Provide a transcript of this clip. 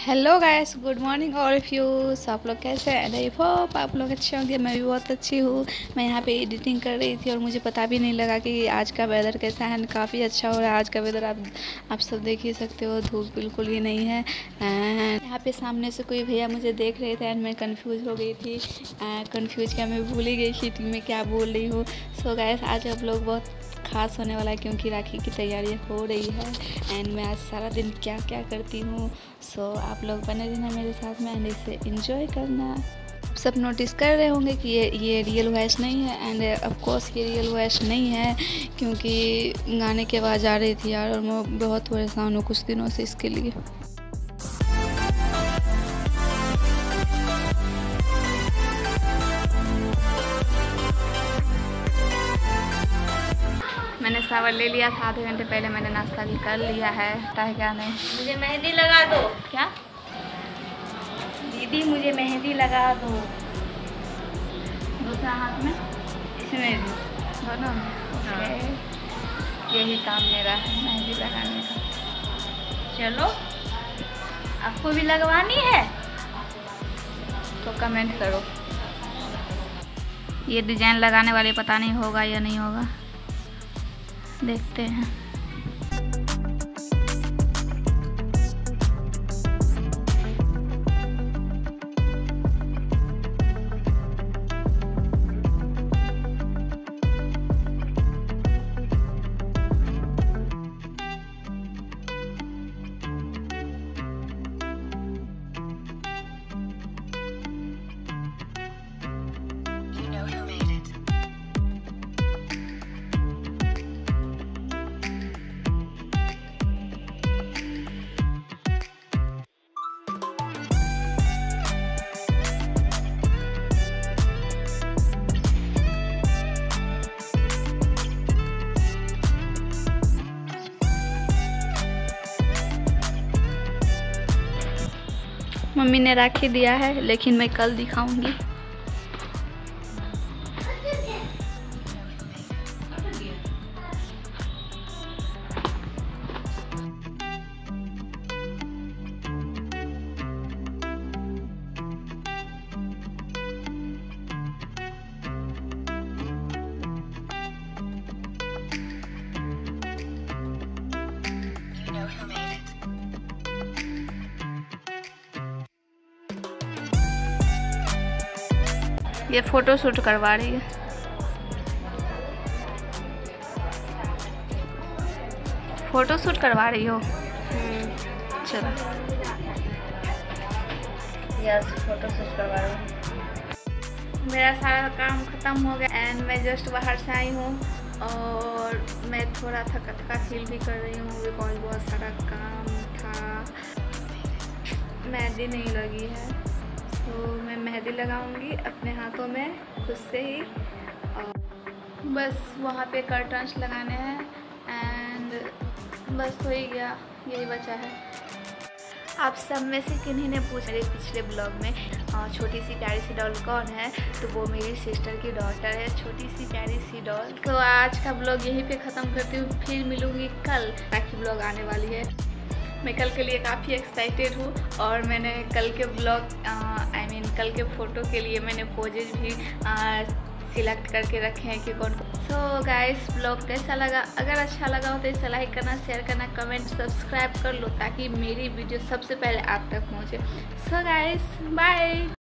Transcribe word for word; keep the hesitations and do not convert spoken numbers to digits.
Hello guys, good morning all of you. आप लोग कैसे हैं? आई होप आप लोग अच्छे होंगे। मैं भी बहुत अच्छी हूँ। मैं यहाँ पे एडिटिंग कर रही थी और मुझे पता भी नहीं लगा कि आज का वेदर कैसा है। काफ़ी अच्छा हो रहा है आज का वेदर। आप आप सब देख ही सकते हो, धूप बिल्कुल भी नहीं है। एंड यहाँ पे सामने से कोई भैया मुझे देख रहे थे एंड मैं कंफ्यूज हो गई थी। कंफ्यूज क्या, मैं भूल ही गई थी मैं क्या बोल रही हूँ। सो गाइस, आज आप लोग बहुत खास होने वाला है क्योंकि राखी की तैयारी हो रही है एंड मैं आज सारा दिन क्या क्या करती हूँ। सो so, आप लोग बने रहना मेरे साथ में एंड इसे एंजॉय करना। सब नोटिस कर रहे होंगे कि ये ये रियल वॉइस नहीं है एंड ऑफ कोर्स ये रियल वॉइस नहीं है क्योंकि गाने की आवाज़ आ रही थी यार और मैं बहुत परेशान हूँ कुछ दिनों से इसके लिए। मैंने सावर ले लिया था आधे घंटे पहले। मैंने नाश्ता भी कर लिया है। पता है क्या नहीं, मुझे मेहंदी लगा दो। क्या दीदी मुझे मेहंदी लगा दो। दूसरा हाथ में, इसमें भी दोनों में। ओके, यही काम मेरा है, मेहंदी लगाने का। चलो, आपको भी लगवानी है तो कमेंट करो। ये डिजाइन लगाने वाले पता नहीं होगा या नहीं होगा, देखते हैं। मम्मी ने राखी दिया है लेकिन मैं कल दिखाऊंगी। ये फोटो शूट करवा रही है। फोटो शूट करवा रही हो? चलो, यस, फोटो शूट करवा रही हूँ। मेरा सारा काम ख़त्म हो गया एंड मैं जस्ट बाहर से आई हूँ और मैं थोड़ा थका थका फील भी कर रही हूँ बिकॉज बहुत सारा काम था। मेहंदी नहीं लगी है तो मैं मेहंदी लगाऊंगी अपने हाथों में खुद से ही। और बस वहाँ पे कर्टन्स लगाने हैं एंड बस हो ही गया, यही बचा है। आप सब में से किन्हीं ने पूछा मेरे पिछले ब्लॉग में छोटी सी प्यारी सी डॉल कौन है, तो वो मेरी सिस्टर की डॉटर है, छोटी सी प्यारी सी डॉल। तो आज का ब्लॉग यहीं पे ख़त्म करती हूँ, फिर मिलूँगी कल। राखी ब्लॉग आने वाली है। मैं कल के लिए काफ़ी एक्साइटेड हूँ और मैंने कल के ब्लॉग आई मीन कल के फ़ोटो के लिए मैंने पोजेज भी सिलेक्ट करके रखे हैं कि कौन। सो गाइस, ब्लॉग कैसा लगा? अगर अच्छा लगा हो तो इसे लाइक करना, शेयर करना, कमेंट, सब्सक्राइब कर लो ताकि मेरी वीडियो सबसे पहले आप तक पहुँचे। So guys, bye.